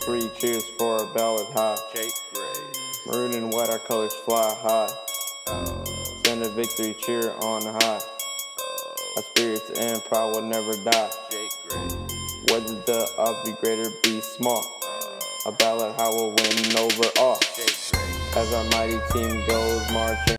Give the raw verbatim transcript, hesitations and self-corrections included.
Three cheers for our Ballard high. Maroon and white, our colors fly high. Send a victory cheer on high. Our spirits and pride will never die. Whether the odds be great or be small, a Ballard high will win over all. As our mighty team goes marching.